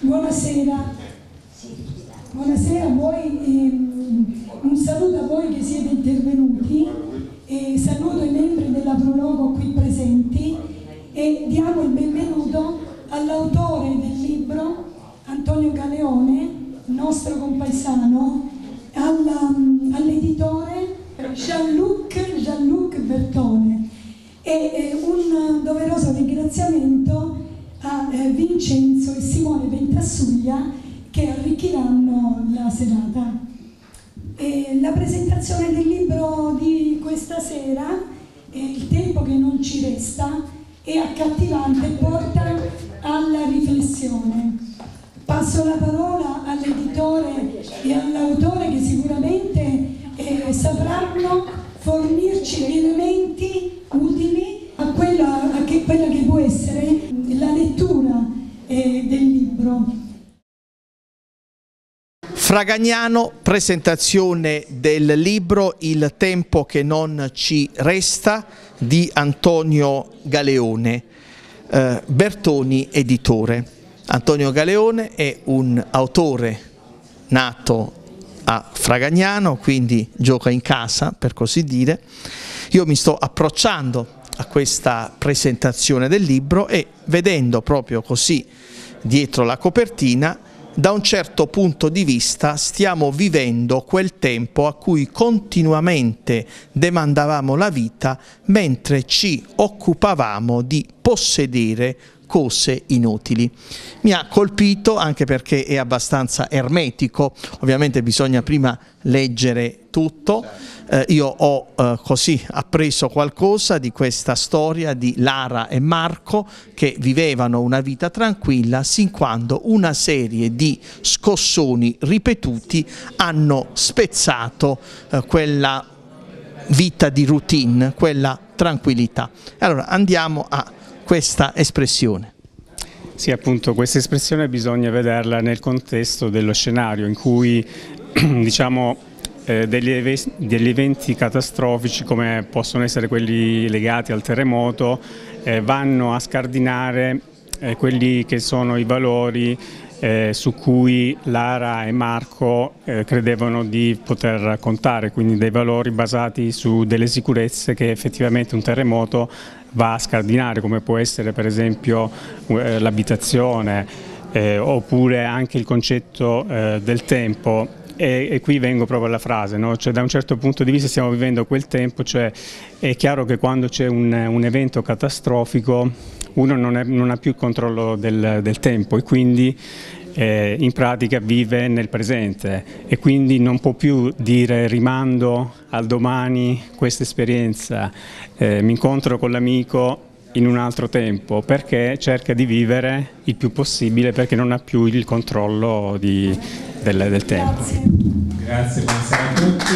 Buonasera. Buonasera a voi, un saluto a voi che siete intervenuti e saluto i membri della Prologo qui presenti e diamo il benvenuto all'autore del libro, Antonio Galeone, nostro compaesano, all'editore Jean-Luc Bertone e un doveroso ringraziamento a Vincenzo e Simone Ventassuglia che arricchiranno la serata. La presentazione del libro di questa sera, il tempo che non ci resta, è accattivante e porta alla riflessione. Passo la parola all'editore e all'autore che sicuramente sapranno fornirci gli elementi utili a quella che può essere la lettura del libro. Fragagnano, presentazione del libro Il tempo che non ci resta di Antonio Galeone, Bertoni editore. Antonio Galeone è un autore nato a Fragagnano, quindi gioca in casa per così dire. Io mi sto approcciando a questa presentazione del libro e vedendo proprio così dietro la copertina, da un certo punto di vista stiamo vivendo quel tempo a cui continuamente demandavamo la vita mentre ci occupavamo di possedere cose inutili. Mi ha colpito anche perché è abbastanza ermetico, ovviamente bisogna prima leggere tutto. Io ho così appreso qualcosa di questa storia di Lara e Marco che vivevano una vita tranquilla sin quando una serie di scossoni ripetuti hanno spezzato quella vita di routine, quella tranquillità. Allora andiamo a questa espressione. Sì, appunto, questa espressione bisogna vederla nel contesto dello scenario in cui diciamo degli eventi catastrofici come possono essere quelli legati al terremoto vanno a scardinare quelli che sono i valori su cui Lara e Marco credevano di poter contare, quindi dei valori basati su delle sicurezze che effettivamente un terremoto va a scardinare, come può essere per esempio l'abitazione oppure anche il concetto del tempo. E qui vengo proprio alla frase, no? Cioè, da un certo punto di vista stiamo vivendo quel tempo, cioè è chiaro che quando c'è un evento catastrofico uno non ha più il controllo del tempo e quindi in pratica vive nel presente e quindi non può più dire rimando al domani questa esperienza, mi incontro con l'amico in un altro tempo, perché cerca di vivere il più possibile perché non ha più il controllo del tempo. Grazie, buonasera a tutti.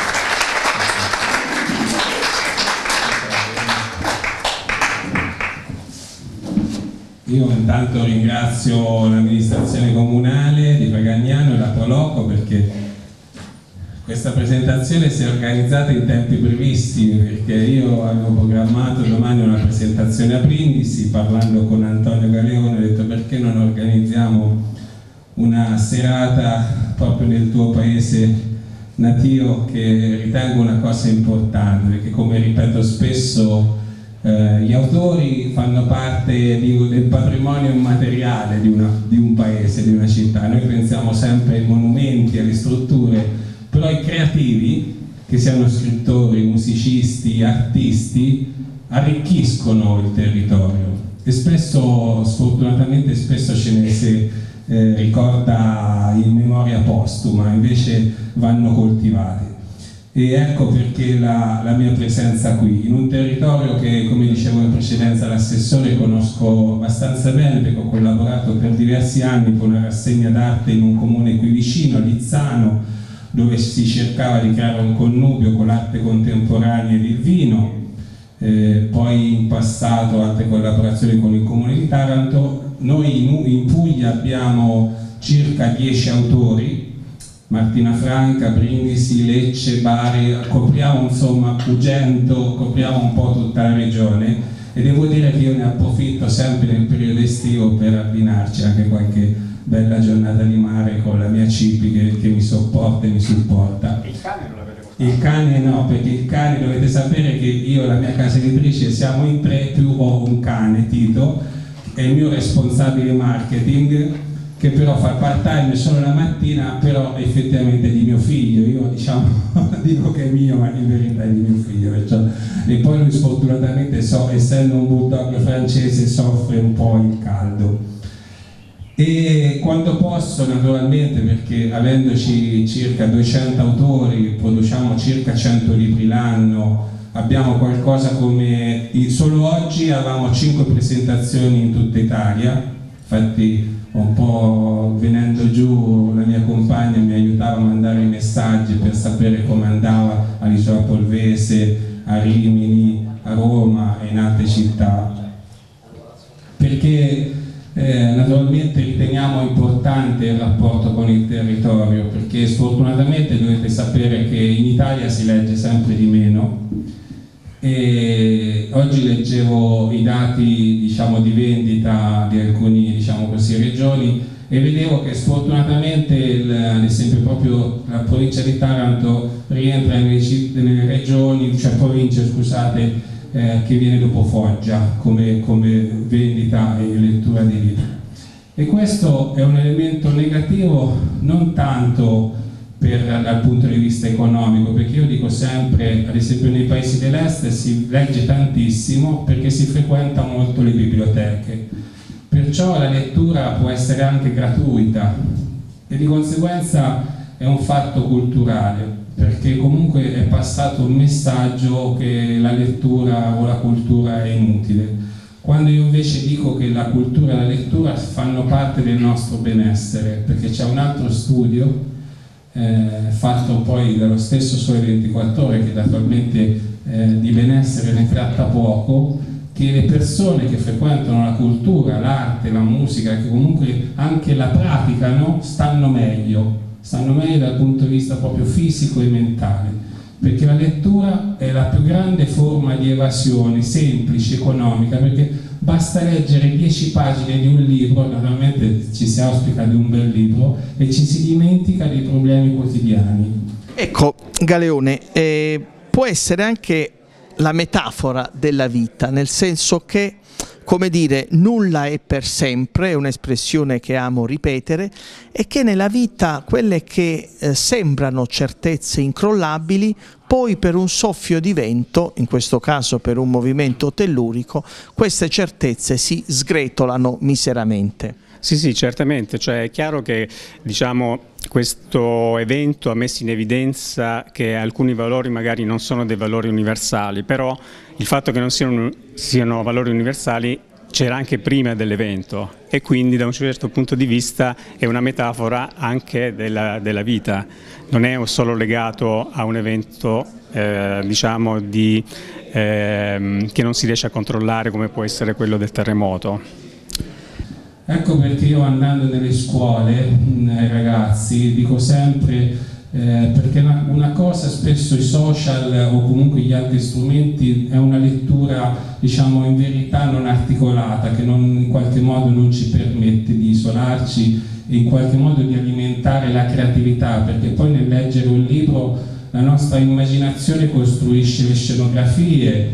Io intanto ringrazio l'amministrazione comunale di Fragagnano e la Prologo perché questa presentazione si è organizzata in tempi brevissimi, perché io avevo programmato domani una presentazione a Brindisi parlando con Antonio Galeone, ho detto perché non organizziamo una serata proprio nel tuo paese natio, che ritengo una cosa importante, perché come ripeto spesso gli autori fanno parte del patrimonio immateriale di un paese, di una città. Noi pensiamo sempre ai monumenti, alle strutture, però i creativi, che siano scrittori, musicisti, artisti, arricchiscono il territorio e spesso, sfortunatamente spesso ce ne si ricorda in memoria postuma, invece vanno coltivati. E ecco perché la mia presenza qui, in un territorio che, come dicevo in precedenza l'assessore, conosco abbastanza bene perché ho collaborato per diversi anni con una rassegna d'arte in un comune qui vicino, Lizzano, dove si cercava di creare un connubio con l'arte contemporanea ed il vino, poi in passato altre collaborazioni con il comune di Taranto. Noi in Puglia abbiamo circa 10 autori, Martina Franca, Brindisi, Lecce, Bari, copriamo insomma Pugento, copriamo un po' tutta la regione e devo dire che io ne approfitto sempre nel periodo estivo per abbinarci anche qualche bella giornata di mare con la mia Cipi che mi sopporta e mi supporta. Il cane non l'avete portato? Il cane no, perché il cane dovete sapere che io e la mia casa editrice siamo in 3, più ho un cane, Tito, è il mio responsabile marketing, che però fa part time solo la mattina, però effettivamente è di mio figlio, io diciamo dico che è mio ma in verità è di mio figlio, perciò. E poi lui sfortunatamente essendo un bulldog francese soffre un po' il caldo. E quando posso, naturalmente, perché avendoci circa 200 autori, produciamo circa 100 libri l'anno, abbiamo qualcosa come, solo oggi avevamo 5 presentazioni in tutta Italia, infatti un po' venendo giù la mia compagna mi aiutava a mandare i messaggi per sapere come andava all'Isola Polvese, a Rimini, a Roma e in altre città, perché naturalmente riteniamo importante il rapporto con il territorio, perché sfortunatamente dovete sapere che in Italia si legge sempre di meno. E oggi leggevo i dati, diciamo, di vendita di alcune, diciamo così, regioni, e vedevo che sfortunatamente ad esempio proprio la provincia di Taranto rientra nelle regioni, cioè province, scusate, che viene dopo Foggia come vendita e lettura di libri. E questo è un elemento negativo non tanto dal punto di vista economico, perché io dico sempre, ad esempio nei paesi dell'est si legge tantissimo perché si frequenta molto le biblioteche, perciò la lettura può essere anche gratuita e di conseguenza è un fatto culturale, perché comunque è passato un messaggio che la lettura o la cultura è inutile, quando io invece dico che la cultura e la lettura fanno parte del nostro benessere, perché c'è un altro studio fatto poi dallo stesso Sole 24 Ore, che attualmente di benessere ne tratta poco, che le persone che frequentano la cultura, l'arte, la musica, che comunque anche la praticano, stanno meglio dal punto di vista proprio fisico e mentale, perché la lettura è la più grande forma di evasione semplice, economica, perché basta leggere 10 pagine di un libro, naturalmente ci si auspica di un bel libro, e ci si dimentica dei problemi quotidiani. Ecco, Galeone, può essere anche la metafora della vita, nel senso che, come dire, nulla è per sempre, è un'espressione che amo ripetere, e che nella vita quelle che sembrano certezze incrollabili, poi per un soffio di vento, in questo caso per un movimento tellurico, queste certezze si sgretolano miseramente. Sì, certamente, cioè è chiaro che, diciamo, questo evento ha messo in evidenza che alcuni valori magari non sono dei valori universali, però il fatto che non siano valori universali c'era anche prima dell'evento, e quindi da un certo punto di vista è una metafora anche della vita, non è solo legato a un evento diciamo che non si riesce a controllare, come può essere quello del terremoto. Ecco perché io, andando nelle scuole ai ragazzi, dico sempre perché una cosa, spesso i social o comunque gli altri strumenti, è una lettura, diciamo, in verità non articolata, che in qualche modo non ci permette di isolarci e in qualche modo di alimentare la creatività, perché poi nel leggere un libro la nostra immaginazione costruisce le scenografie,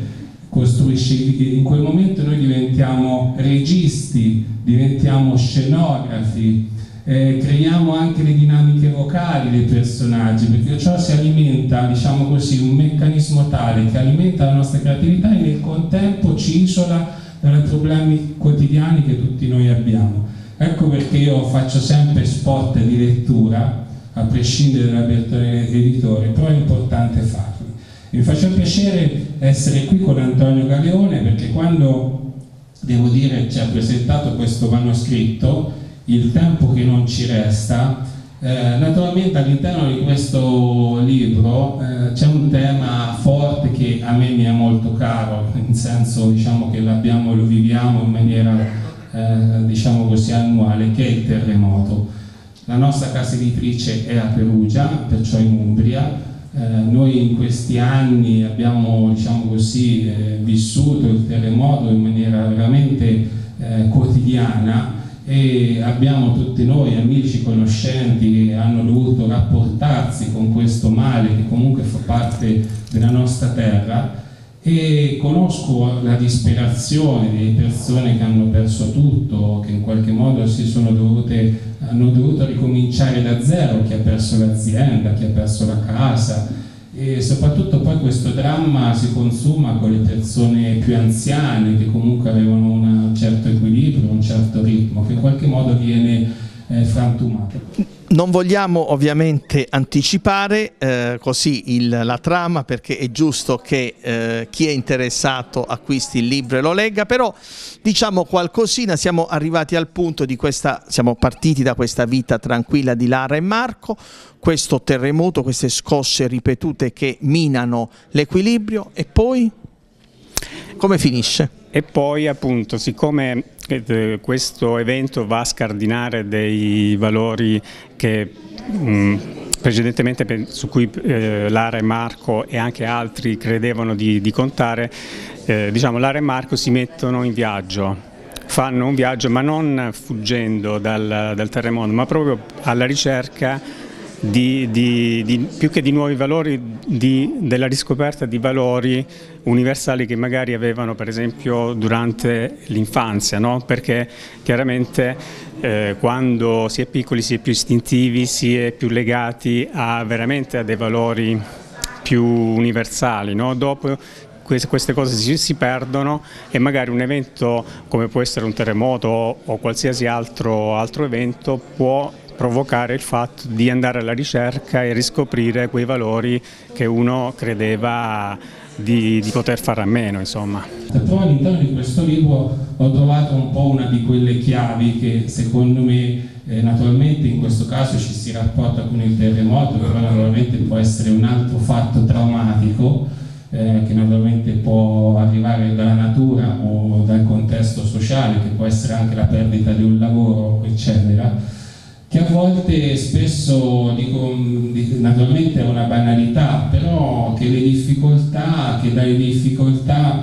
in quel momento noi diventiamo registi, diventiamo scenografi, creiamo anche le dinamiche vocali dei personaggi, perché ciò si alimenta, diciamo così, un meccanismo tale che alimenta la nostra creatività e nel contempo ci isola dai problemi quotidiani che tutti noi abbiamo. Ecco perché io faccio sempre spot di lettura, a prescindere dall'apertura editore, però è importante farli. Mi faccia piacere essere qui con Antonio Galeone, perché quando, devo dire, ci ha presentato questo manoscritto, Il tempo che non ci resta, naturalmente all'interno di questo libro c'è un tema forte che a me mi è molto caro, nel senso, diciamo, che lo viviamo in maniera diciamo così annuale, che è il terremoto. La nostra casa editrice è a Perugia, perciò in Umbria. Noi in questi anni abbiamo, diciamo così, vissuto il terremoto in maniera veramente quotidiana, e abbiamo tutti noi amici, conoscenti che hanno dovuto rapportarsi con questo male che comunque fa parte della nostra terra, e conosco la disperazione delle persone che hanno perso tutto, che in qualche modo hanno dovuto ricominciare da zero, chi ha perso l'azienda, chi ha perso la casa, e soprattutto poi questo dramma si consuma con le persone più anziane che comunque avevano un certo equilibrio, un certo ritmo, che in qualche modo viene frantumato. Non vogliamo ovviamente anticipare così la trama, perché è giusto che chi è interessato acquisti il libro e lo legga, però diciamo qualcosina. Siamo arrivati al punto di siamo partiti da questa vita tranquilla di Lara e Marco, questo terremoto, queste scosse ripetute che minano l'equilibrio, e poi come finisce? E poi appunto, siccome questo evento va a scardinare dei valori che precedentemente su cui Lara e Marco e anche altri credevano di contare, diciamo Lara e Marco si mettono in viaggio, fanno un viaggio ma non fuggendo dal terremoto, ma proprio alla ricerca più che di nuovi valori, della riscoperta di valori universali che magari avevano per esempio durante l'infanzia, no? Perché chiaramente quando si è piccoli si è più istintivi, si è più legati veramente a dei valori più universali, no? Dopo queste cose si perdono, e magari un evento come può essere un terremoto o qualsiasi altro evento può provocare il fatto di andare alla ricerca e riscoprire quei valori che uno credeva di poter fare a meno, insomma. Però all'interno di questo libro ho trovato un po' una di quelle chiavi che secondo me naturalmente in questo caso ci si rapporta con il terremoto, però naturalmente può essere un altro fatto traumatico che naturalmente può arrivare dalla natura o dal contesto sociale, che può essere anche la perdita di un lavoro, eccetera, che a volte spesso naturalmente è una banalità, però che dalle difficoltà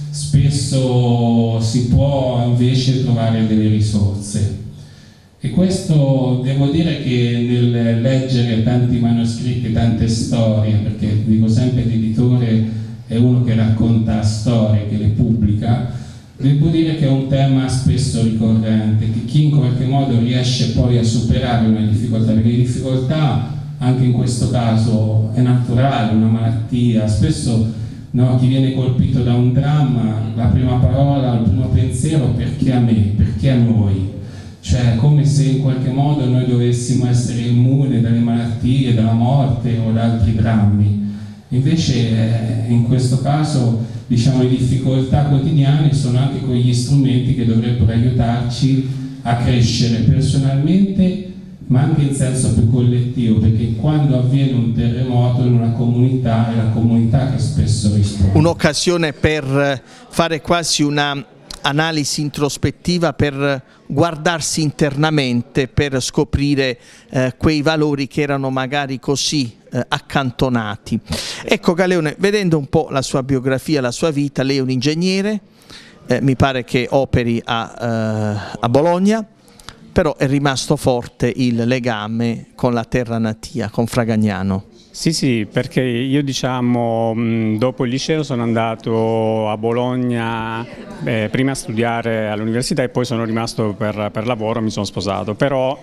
spesso si può invece trovare delle risorse. E questo devo dire che nel leggere tanti manoscritti, tante storie, perché dico sempre l'editore è uno che racconta storie, che le pubblica, devo dire che è un tema spesso ricorrente, che chi in qualche modo riesce poi a superare una difficoltà, perché le difficoltà anche in questo caso è naturale, una malattia, spesso no, chi viene colpito da un dramma, la prima parola, il primo pensiero, perché a me, perché a noi? Cioè come se in qualche modo noi dovessimo essere immuni dalle malattie, dalla morte o da altri drammi. Invece in questo caso diciamo le difficoltà quotidiane sono anche quegli strumenti che dovrebbero aiutarci a crescere personalmente ma anche in senso più collettivo, perché quando avviene un terremoto in una comunità è la comunità che spesso risponde. Un'occasione per fare quasi una analisi introspettiva, per guardarsi internamente, per scoprire quei valori che erano magari così accantonati. Ecco Galeone, vedendo un po' la sua biografia, la sua vita, lei è un ingegnere, mi pare che operi a Bologna, però è rimasto forte il legame con la terra natia, con Fragagnano. Sì, perché io diciamo dopo il liceo sono andato a Bologna prima a studiare all'università e poi sono rimasto per lavoro, mi sono sposato, però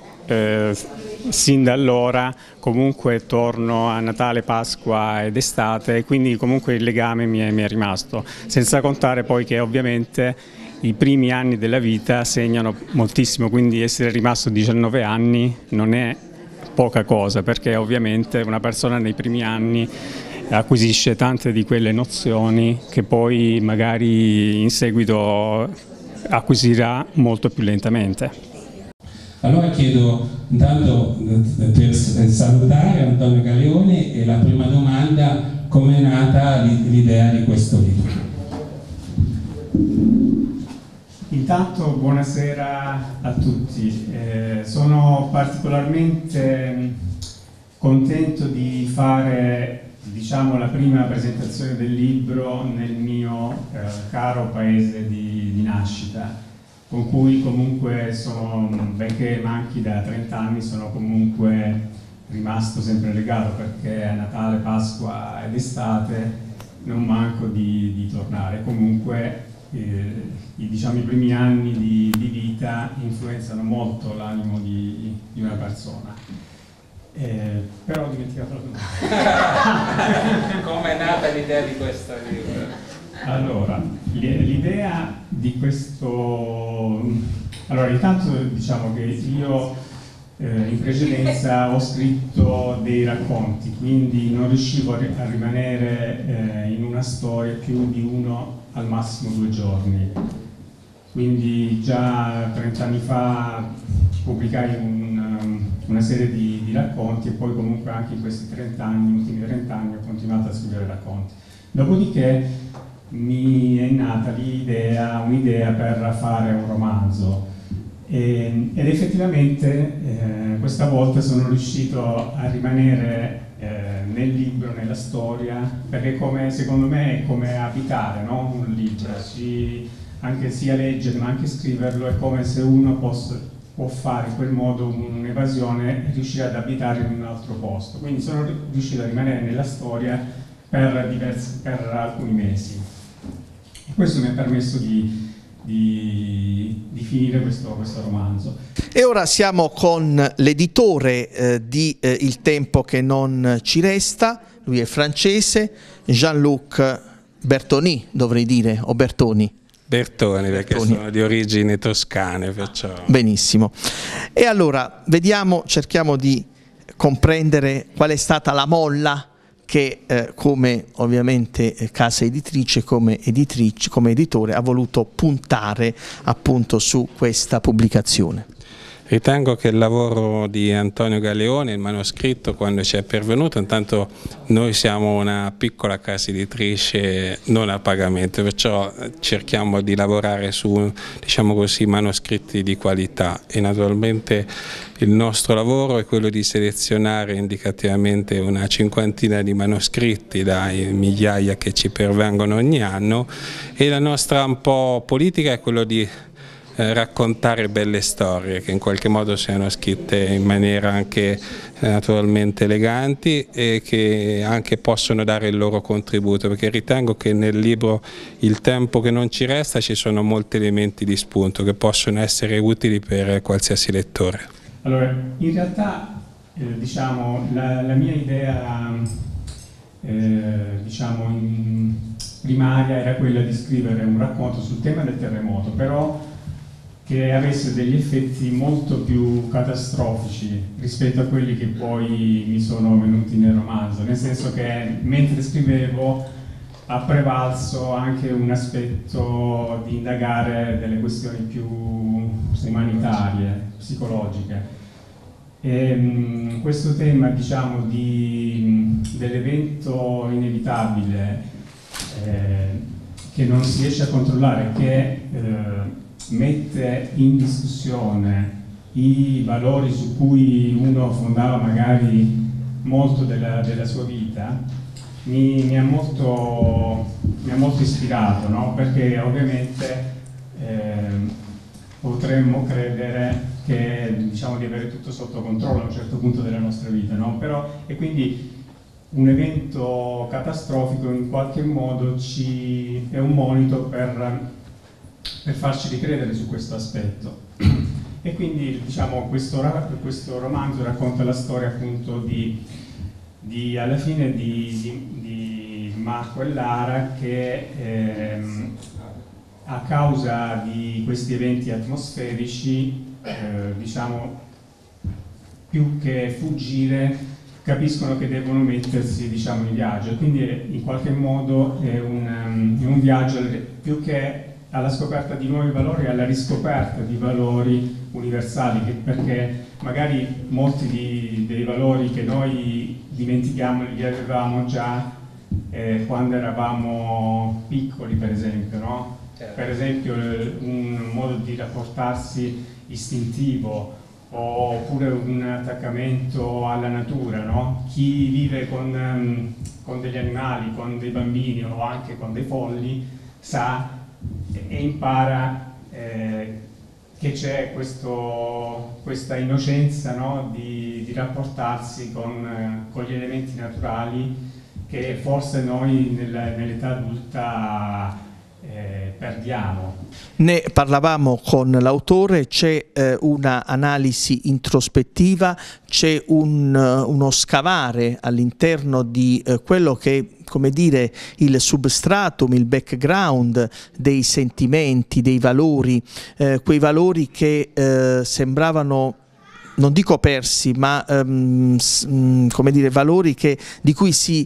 sin da allora comunque torno a Natale, Pasqua ed estate, e quindi comunque il legame mi è rimasto, senza contare poi che ovviamente i primi anni della vita segnano moltissimo, quindi essere rimasto 19 anni non è poca cosa, perché ovviamente una persona nei primi anni acquisisce tante di quelle nozioni che poi magari in seguito acquisirà molto più lentamente. Allora chiedo intanto per salutare Antonio Galeone, e la prima domanda: come è nata l'idea di questo libro? Intanto buonasera a tutti, sono particolarmente contento di fare la prima presentazione del libro nel mio caro paese di nascita, con cui comunque benché manchi da 30 anni, sono comunque rimasto sempre legato, perché a Natale, Pasqua ed estate non manco di tornare. Comunque diciamo, i primi anni di vita influenzano molto l'animo di una persona. Però ho dimenticato la domanda. Come è nata l'idea di questo libro? Allora, l'idea di questo... Allora, intanto diciamo che io in precedenza ho scritto dei racconti, quindi non riuscivo a rimanere in una storia più di 1 al massimo 2 giorni. Quindi già 30 anni fa pubblicai una serie di racconti, e poi comunque anche in questi 30 anni, ultimi 30 anni, ho continuato a scrivere racconti. Dopodiché mi è nata un'idea per fare un romanzo, ed effettivamente questa volta sono riuscito a rimanere nel libro, nella storia, perché secondo me è come abitare, no? Un libro, anche sia leggere ma anche scriverlo, è come se uno può fare in quel modo un'evasione e riuscire ad abitare in un altro posto. Quindi sono riuscito a rimanere nella storia per alcuni mesi. E questo mi ha permesso di finire questo romanzo. E ora siamo con l'editore di Il tempo che non ci resta, lui è francese, Jean-Luc Bertoni, dovrei dire, o Bertoni? Bertoni, perché sono di origini toscane, perciò... Benissimo. E allora, cerchiamo di comprendere qual è stata la molla che come ovviamente casa editrice, come editore, ha voluto puntare appunto su questa pubblicazione. Ritengo che il lavoro di Antonio Galeone, il manoscritto, quando ci è pervenuto, intanto noi siamo una piccola casa editrice non a pagamento, perciò cerchiamo di lavorare su, diciamo così, manoscritti di qualità, e naturalmente il nostro lavoro è quello di selezionare indicativamente una 50ina di manoscritti dai migliaia che ci pervengono ogni anno, e la nostra un po' politica è quello di raccontare belle storie che in qualche modo siano scritte in maniera anche naturalmente eleganti, e che anche possono dare il loro contributo, perché ritengo che nel libro Il tempo che non ci resta ci sono molti elementi di spunto che possono essere utili per qualsiasi lettore. Allora, in realtà diciamo, la mia idea diciamo, primaria era quella di scrivere un racconto sul tema del terremoto, però che avesse degli effetti molto più catastrofici rispetto a quelli che poi mi sono venuti nel romanzo, nel senso che mentre scrivevo ha prevalso anche un aspetto di indagare delle questioni più umanitarie, psicologiche. E questo tema, diciamo, dell'evento inevitabile che non si riesce a controllare, che mette in discussione i valori su cui uno fondava magari molto della sua vita, mi ha molto ispirato, no? Perché ovviamente potremmo credere che, diciamo, di avere tutto sotto controllo a un certo punto della nostra vita, no? E quindi un evento catastrofico in qualche modo è un monito per farci ricredere su questo aspetto. E quindi, diciamo, questo romanzo racconta la storia appunto alla fine di Marco e Lara, che a causa di questi eventi atmosferici diciamo, più che fuggire, capiscono che devono mettersi, diciamo, in viaggio, e quindi in qualche modo è un viaggio più che alla scoperta di nuovi valori, alla riscoperta di valori universali, perché magari molti dei valori che noi dimentichiamo li avevamo già quando eravamo piccoli, per esempio, no? Per esempio un modo di rapportarsi istintivo, oppure un attaccamento alla natura, no? Chi vive con degli animali, con dei bambini o anche con dei folli sa e impara che c'è questa innocenza, no? di rapportarsi con gli elementi naturali che forse noi nell'età adulta perdiamo. Ne parlavamo con l'autore, c'è una analisi introspettiva, c'è uno scavare all'interno di quello che, come dire, il substratum, il background dei sentimenti, dei valori, quei valori che sembravano, non dico persi, ma come dire, valori di cui si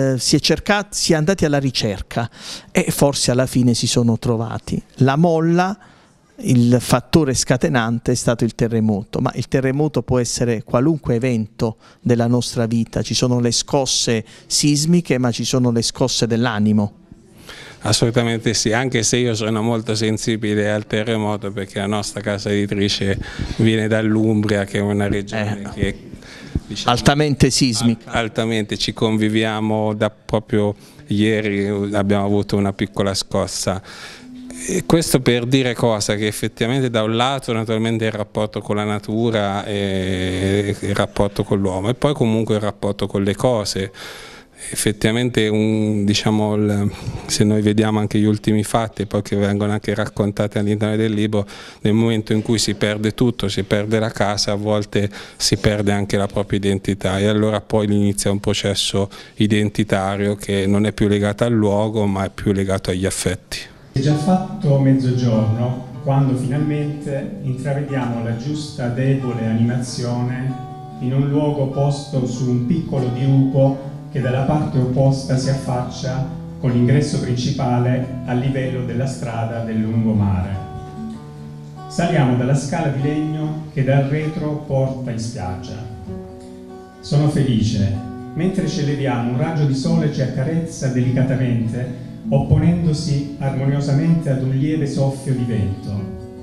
è andati alla ricerca e forse alla fine si sono trovati. La molla, il fattore scatenante è stato il terremoto, ma il terremoto può essere qualunque evento della nostra vita. Ci sono le scosse sismiche, ma ci sono le scosse dell'animo. Assolutamente sì, anche se io sono molto sensibile al terremoto, perché la nostra casa editrice viene dall'Umbria, che è una regione che, diciamo, altamente sismica. Altamente, ci conviviamo da proprio ieri, abbiamo avuto una piccola scossa. E questo per dire cosa? Che effettivamente da un lato naturalmente il rapporto con la natura e il rapporto con l'uomo, e poi comunque il rapporto con le cose. Effettivamente diciamo, se noi vediamo anche gli ultimi fatti, poi che vengono anche raccontati all'interno del libro, nel momento in cui si perde tutto, si perde la casa, a volte si perde anche la propria identità, e allora poi inizia un processo identitario che non è più legato al luogo, ma è più legato agli affetti. È già fatto mezzogiorno quando finalmente intravediamo la giusta debole animazione in un luogo posto su un piccolo dirupo che dalla parte opposta si affaccia con l'ingresso principale a livello della strada del lungomare. Saliamo dalla scala di legno che dal retro porta in spiaggia. Sono felice, mentre ci eleviamo un raggio di sole ci accarezza delicatamente, opponendosi armoniosamente ad un lieve soffio di vento.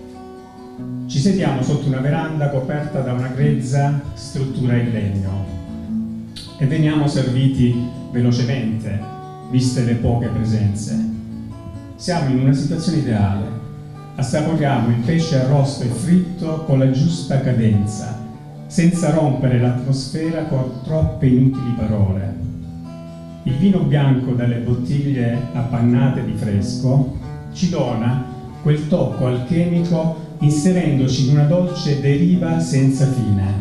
Ci sediamo sotto una veranda coperta da una grezza struttura in legno e veniamo serviti velocemente, viste le poche presenze. Siamo in una situazione ideale, assaporiamo il pesce arrosto e fritto con la giusta cadenza, senza rompere l'atmosfera con troppe inutili parole. Il vino bianco dalle bottiglie appannate di fresco ci dona quel tocco alchemico inserendoci in una dolce deriva senza fine.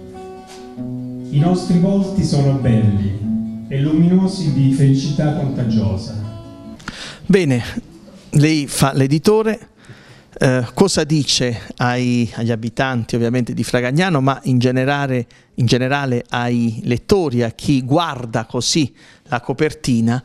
I nostri volti sono belli e luminosi di felicità contagiosa. Bene, lei fa l'editore, cosa dice agli abitanti ovviamente di Fragagnano, ma in generale ai lettori, a chi guarda così la copertina,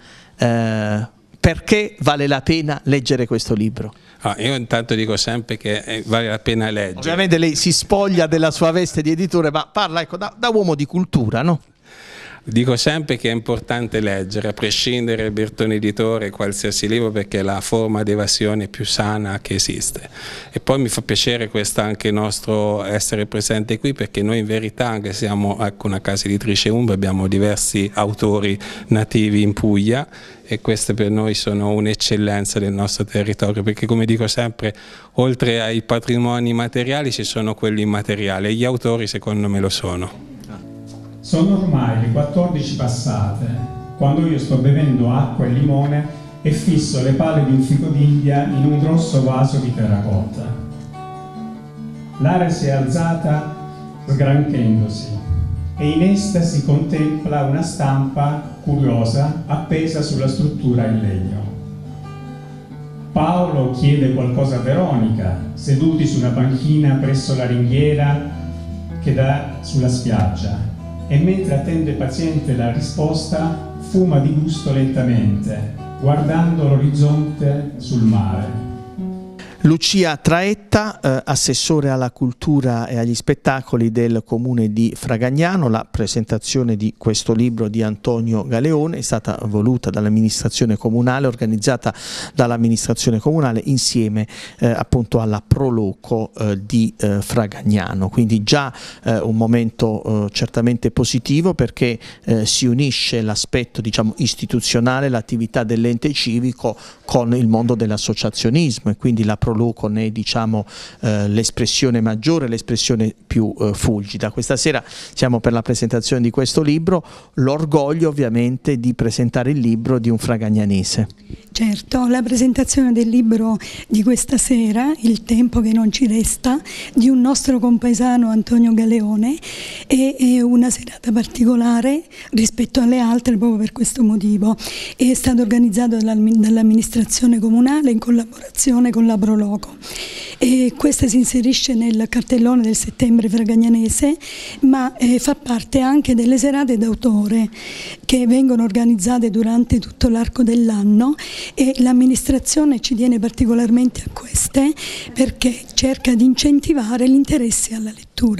perché vale la pena leggere questo libro? Io intanto dico sempre che vale la pena leggere. Ovviamente lei si spoglia della sua veste di editore, ma parla, ecco, da uomo di cultura, no? Dico sempre che è importante leggere, a prescindere dal Bertoni editore, qualsiasi libro, perché è la forma di evasione più sana che esiste. E poi mi fa piacere questo anche nostro essere presente qui, perché noi in verità, anche se siamo una casa editrice Umbria, abbiamo diversi autori nativi in Puglia, e queste per noi sono un'eccellenza del nostro territorio, perché come dico sempre, oltre ai patrimoni materiali ci sono quelli immateriali, e gli autori secondo me lo sono. Sono ormai le 14 passate, quando io sto bevendo acqua e limone e fisso le pale di un fico d'India in un grosso vaso di terracotta. L'area si è alzata sgranchendosi e in estasi contempla una stampa curiosa appesa sulla struttura in legno. Paolo chiede qualcosa a Veronica, seduti su una panchina presso la ringhiera che dà sulla spiaggia, e mentre attende paziente la risposta fuma di gusto lentamente, guardando l'orizzonte sul mare. Lucia Traetta, assessore alla cultura e agli spettacoli del comune di Fragagnano. La presentazione di questo libro di Antonio Galeone è stata voluta dall'amministrazione comunale, organizzata dall'amministrazione comunale insieme appunto alla Proloco di Fragagnano. Quindi già un momento certamente positivo, perché si unisce l'aspetto, diciamo, istituzionale, l'attività dell'ente civico con il mondo dell'associazionismo, e quindi la Proloco proloco né diciamo l'espressione maggiore, l'espressione più fulgida. Questa sera siamo per la presentazione di questo libro, l'orgoglio ovviamente di presentare il libro di un fragagnanese. Certo, la presentazione del libro di questa sera, Il tempo che non ci resta, di un nostro compaesano Antonio Galeone, è una serata particolare rispetto alle altre proprio per questo motivo. È stato organizzato dall'amministrazione comunale in collaborazione con la Proloco. E questa si inserisce nel cartellone del settembre fragagnanese, ma fa parte anche delle serate d'autore che vengono organizzate durante tutto l'arco dell'anno, e l'amministrazione ci tiene particolarmente a queste perché cerca di incentivare l'interesse alla lettura.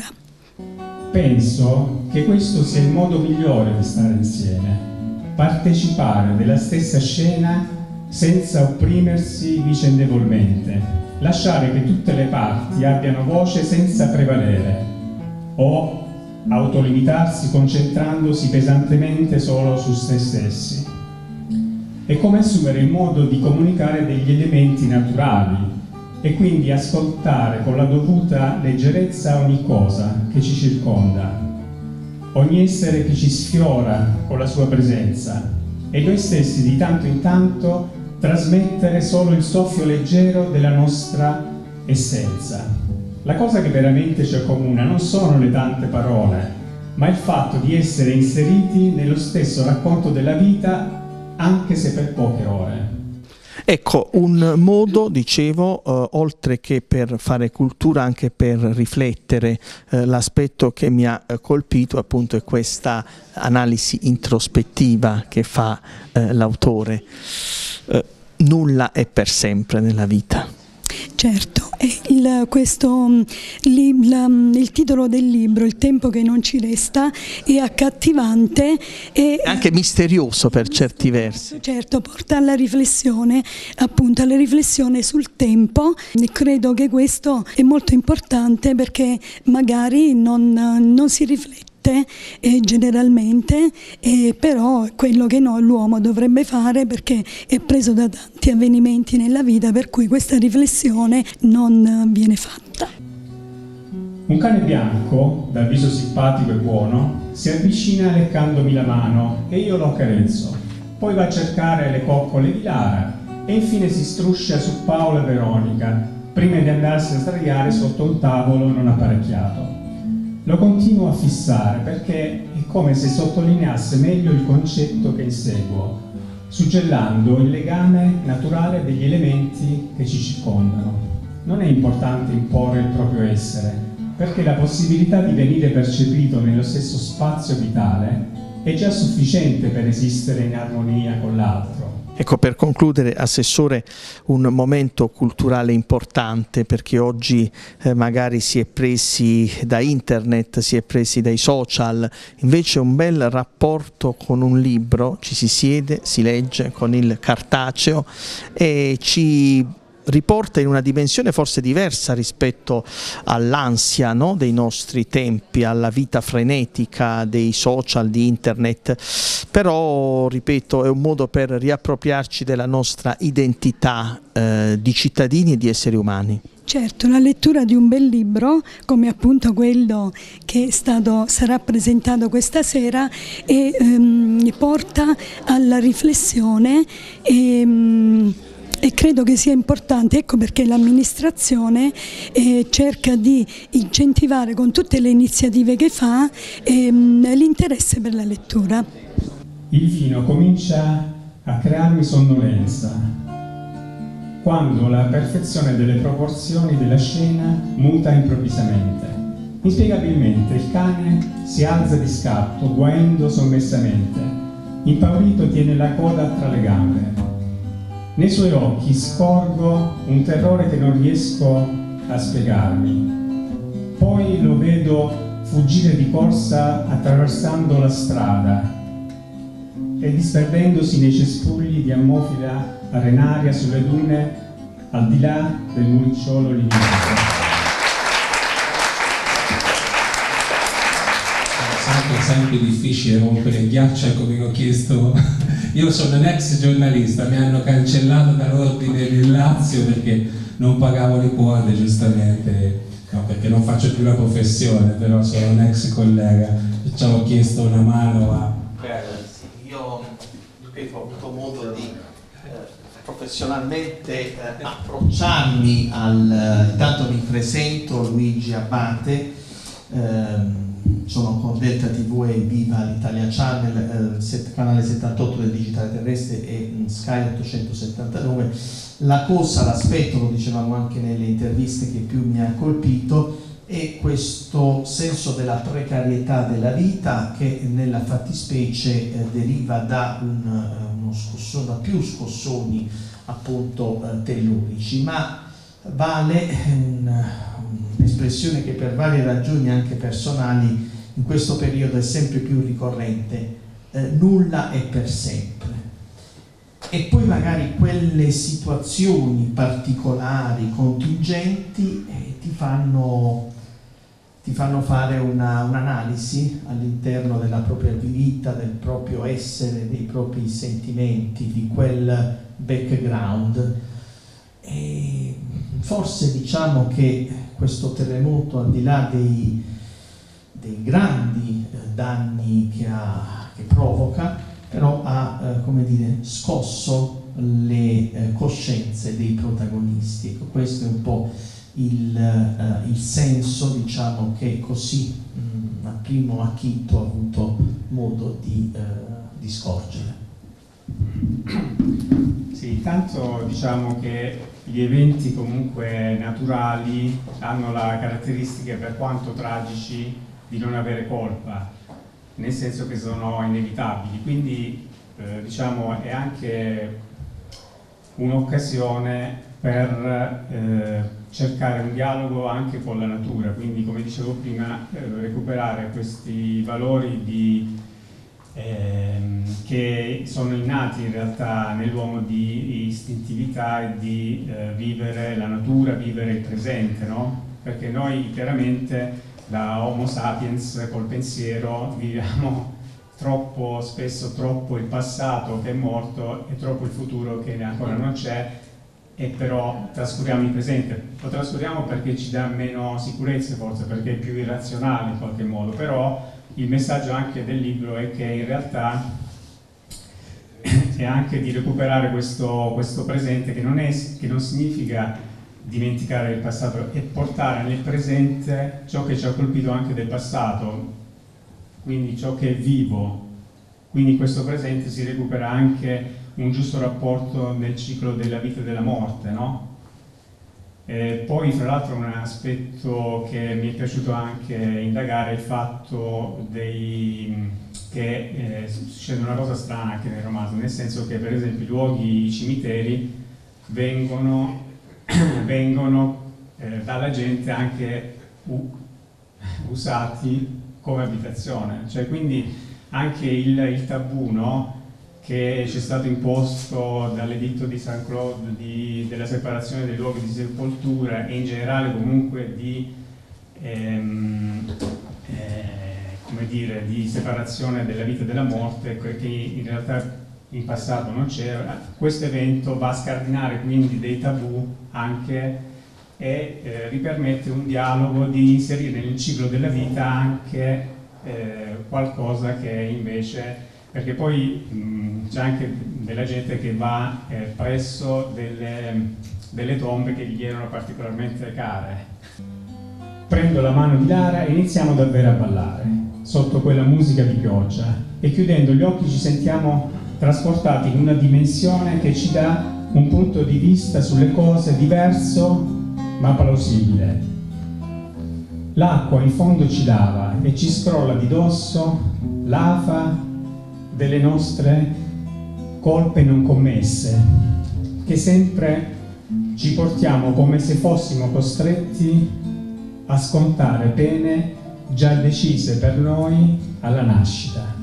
Penso che questo sia il modo migliore di stare insieme, partecipare della stessa scena senza opprimersi vicendevolmente, lasciare che tutte le parti abbiano voce senza prevalere o autolimitarsi concentrandosi pesantemente solo su se stessi. È come assumere il modo di comunicare degli elementi naturali e quindi ascoltare con la dovuta leggerezza ogni cosa che ci circonda, ogni essere che ci sfiora con la sua presenza, e noi stessi di tanto in tanto trasmettere solo il soffio leggero della nostra essenza. La cosa che veramente ci accomuna non sono le tante parole, ma il fatto di essere inseriti nello stesso racconto della vita, anche se per poche ore. Ecco, un modo, dicevo, oltre che per fare cultura, anche per riflettere. L'aspetto che mi ha colpito appunto è questa analisi introspettiva che fa l'autore. Nulla è per sempre nella vita. Certo, il titolo del libro, Il tempo che non ci resta, è accattivante e anche misterioso per certi versi. Certo, porta alla riflessione, appunto alla riflessione sul tempo, e credo che questo è molto importante perché magari non si riflette generalmente, però quello che l'uomo dovrebbe fare, perché è preso da tanti avvenimenti nella vita per cui questa riflessione non viene fatta. Un cane bianco, dal viso simpatico e buono, si avvicina leccandomi la mano e io lo accarezzo. Poi va a cercare le coccole di Lara e infine si struscia su Paola e Veronica prima di andarsi a sdraiare sotto un tavolo non apparecchiato. Lo continuo a fissare perché è come se sottolineasse meglio il concetto che inseguo, suggellando il legame naturale degli elementi che ci circondano. Non è importante imporre il proprio essere, perché la possibilità di venire percepito nello stesso spazio vitale è già sufficiente per esistere in armonia con l'altro. Ecco, per concludere, Assessore, un momento culturale importante, perché oggi magari si è presi da internet, si è presi dai social, invece un bel rapporto con un libro, ci si siede, si legge con il cartaceo e ci riporta in una dimensione forse diversa rispetto all'ansia, no, dei nostri tempi, alla vita frenetica dei social, di internet, però ripeto è un modo per riappropriarci della nostra identità di cittadini e di esseri umani. Certo, la lettura di un bel libro, come appunto quello che sarà presentato questa sera, porta alla riflessione e credo che sia importante, ecco perché l'amministrazione cerca di incentivare con tutte le iniziative che fa l'interesse per la lettura. Il vino comincia a crearmi sonnolenza quando la perfezione delle proporzioni della scena muta improvvisamente. Inspiegabilmente il cane si alza di scatto, guaendo sommessamente. Impaurito tiene la coda tra le gambe. Nei suoi occhi scorgo un terrore che non riesco a spiegarmi. Poi lo vedo fuggire di corsa attraversando la strada e disperdendosi nei cespugli di ammofila arenaria sulle dune al di là del muricciolo limitrofo. È sempre difficile rompere il ghiaccio, come mi ho chiesto. Io sono un ex giornalista, mi hanno cancellato dall'Ordine del Lazio perché non pagavo le quote, giustamente, no, perché non faccio più la professione, però sono un ex collega, ci avevo chiesto una mano a... Io ripeto, ho avuto modo di professionalmente approcciarmi intanto mi presento, Luigi Abate, sono con Delta TV e Viva l'Italia Channel, canale 78 del digitale terrestre e Sky 879. La cosa, l'aspetto, lo dicevamo anche nelle interviste, che più mi ha colpito è questo senso della precarietà della vita, che nella fattispecie deriva da da più scossoni appunto tellurici, ma vale un'espressione che per varie ragioni anche personali in questo periodo è sempre più ricorrente: nulla è per sempre. E poi magari quelle situazioni particolari, contingenti, ti fanno fare un'analisi all'interno della propria vita, del proprio essere, dei propri sentimenti, di quel background. E forse diciamo che questo terremoto, al di là dei grandi danni che provoca, però ha come dire, scosso le coscienze dei protagonisti. Ecco, questo è un po' il senso, diciamo, che così a primo acchito ho avuto modo di scorgere. Sì, intanto diciamo che gli eventi comunque naturali hanno la caratteristica, per quanto tragici, di non avere colpa, nel senso che sono inevitabili, quindi diciamo è anche un'occasione per cercare un dialogo anche con la natura, quindi come dicevo prima recuperare questi valori che sono innati in realtà nell'uomo, di istintività e di vivere la natura, vivere il presente, no? Perché noi chiaramente da Homo sapiens col pensiero viviamo troppo spesso il passato che è morto e troppo il futuro che ancora non c'è, e però trascuriamo il presente. Lo trascuriamo perché ci dà meno sicurezze, forse perché è più irrazionale in qualche modo, però il messaggio anche del libro è che in realtà è anche di recuperare questo presente, che non significa dimenticare il passato, e portare nel presente ciò che ci ha colpito anche del passato, quindi ciò che è vivo. Quindi in questo presente si recupera anche un giusto rapporto nel ciclo della vita e della morte, no? Poi fra l'altro un aspetto che mi è piaciuto anche indagare è il fatto che succede una cosa strana anche nel romanzo, nel senso che per esempio i luoghi, i cimiteri vengono dalla gente anche usati come abitazione, cioè quindi anche il tabù, no, che ci è stato imposto dall'editto di Saint-Claude della separazione dei luoghi di sepoltura e in generale comunque come dire, di separazione della vita e della morte, che in realtà in passato non c'era. Questo evento va a scardinare quindi dei tabù anche e ripermette un dialogo, di inserire nel ciclo della vita anche qualcosa che invece, perché poi c'è anche della gente che va presso delle tombe che gli erano particolarmente care. Prendo la mano di Lara e iniziamo davvero a ballare sotto quella musica di pioggia, e chiudendo gli occhi ci sentiamo trasportati in una dimensione che ci dà un punto di vista sulle cose diverso ma plausibile. L'acqua in fondo ci lava e ci scrolla di dosso l'afa delle nostre colpe non commesse, che sempre ci portiamo come se fossimo costretti a scontare pene già decise per noi alla nascita.